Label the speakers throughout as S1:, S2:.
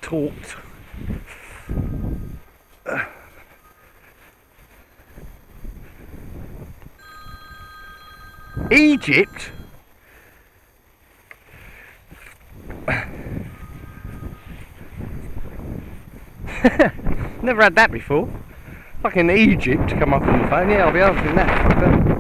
S1: talked. Egypt? Never had that before. Fucking Egypt come up on the phone. Yeah, I'll be answering that.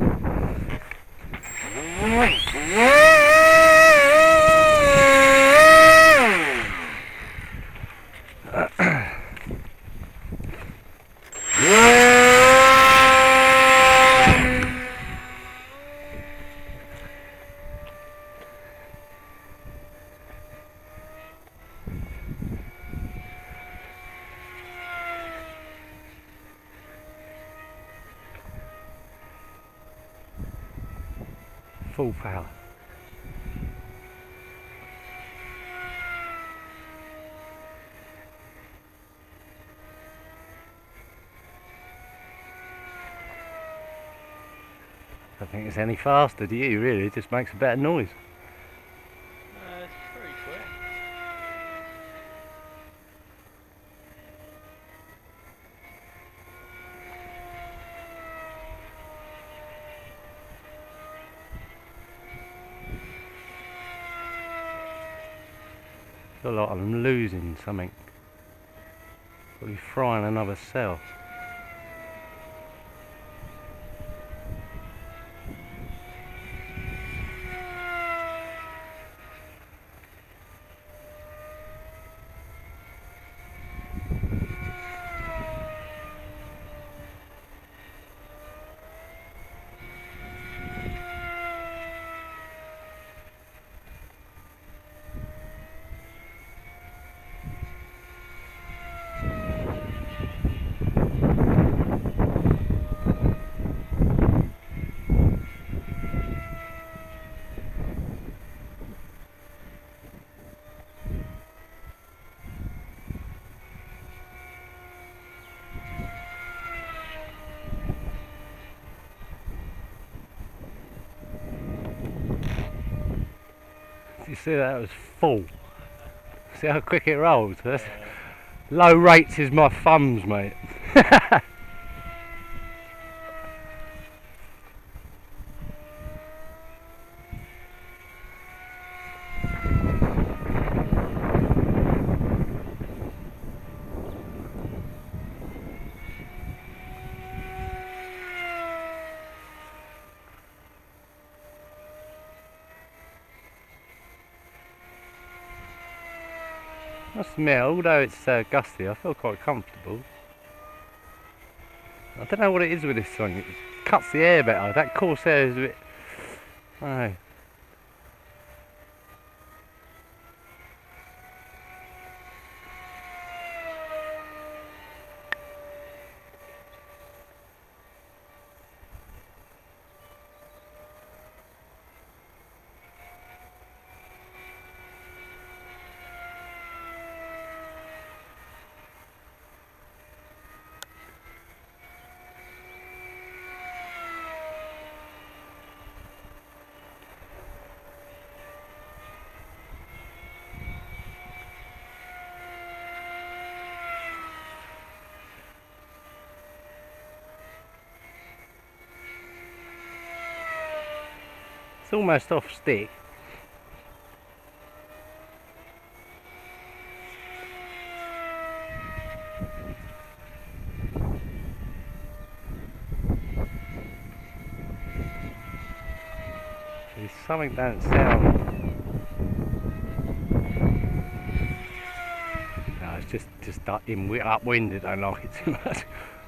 S1: Full power. I don't think it's any faster, do you really? It just makes a better noise.
S2: It's pretty quick.
S1: I feel like I'm losing something. Probably frying another cell. You see that was full. See how quick it rolls? That's low rates is my thumbs, mate. Must admit, although it's gusty, I feel quite comfortable. I don't know what it is with this thing. It cuts the air better. That Corsair is a bit. Oh. It's almost off stick. There's something don't sound. No, it's just upwind. I don't like it too much.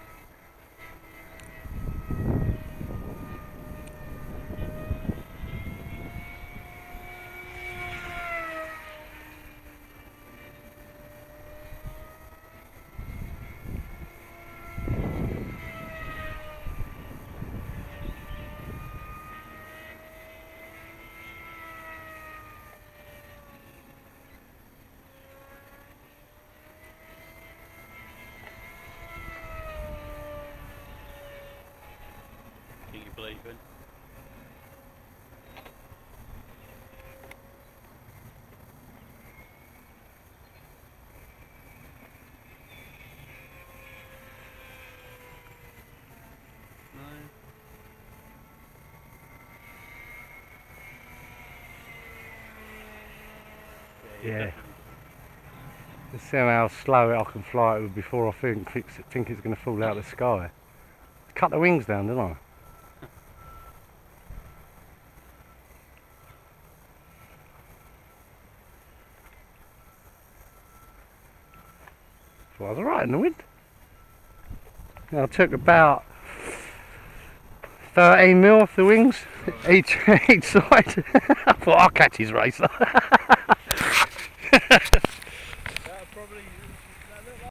S2: Do you believe in?
S1: Yeah.
S2: definitely.
S1: Let's see how slow I can fly it before I think it's going to fall out of the sky. Cut the wings down, didn't I? Thought I was alright in the wind. Now I took about 13 mil off the wings, each side. I thought I'll catch his racer.